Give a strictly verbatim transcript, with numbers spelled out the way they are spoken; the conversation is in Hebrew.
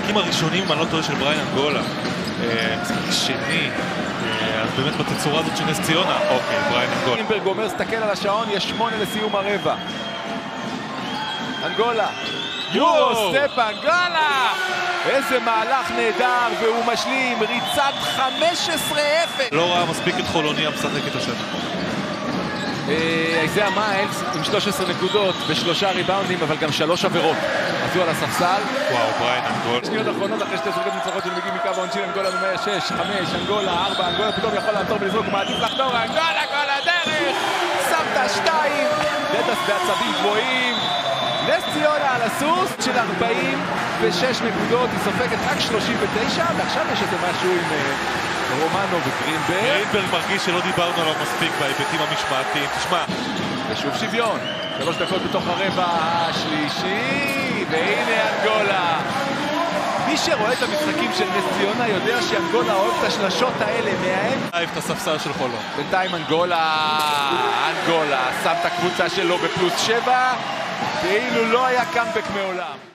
המשחקים הראשונים, אם אני לא טועה, של בריין אנגולה, משחק שני, אז באמת בתצורה הזאת של נס ציונה, אוקיי, בריין אנגולה. אימברג אומר, סתכל על השעון, יש שמונה לסיום הרבע. אנגולה, יורו סטפ אנגולה! איזה מהלך נהדר, והוא משלים ריצת חמש עשרה אפס. לא ראה מספיק את חולוניה משחקת השנה. איזיה מיילס עם שלוש עשרה נקודות ושלושה ריבאונדים, אבל גם שלוש עבירות. אז הוא על הספסל. וואו, בריין אנגולה. שניות אחרונות אחרי שתי זריקות ניצחונות של מגיעים מקו העונשין. אנגולה במאה שש, חמש, אנגולה, ארבע, אנגולה פתאום יכול לעצור ולזרוק, הוא מעדיף לחתור, אנגולה כל הדרך! שמת שתיים! דדס בעצבים גבוהים. נס ציונה על הסוס של ארבעים ושש נקודות, היא סופגת רק שלושים ותשע, ועכשיו יש איזה משהו עם רומנו וגרינברג. גרינברג מרגיש שלא דיברנו עליו מספיק בהיבטים המשמעתיים. תשמע, ושוב שוויון, שלוש דקות בתוך הרבע השלישי, והנה אנגולה. מי שרואה את המשחקים של נס ציונה יודע שאנגולה אוהב את השלשות האלה מהם. אוהב את הספסל של חולון. בינתיים אנגולה, אנגולה, שם את הקבוצה שלו בפלוס שבע, ואילו לא היה קאמבק מעולם.